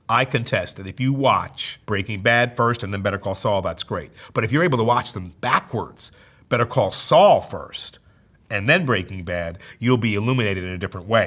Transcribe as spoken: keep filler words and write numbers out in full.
I contest that if you watch Breaking Bad first and then Better Call Saul, that's great. But if you're able to watch them backwards, Better Call Saul first and then Breaking Bad, you'll be illuminated in a different way.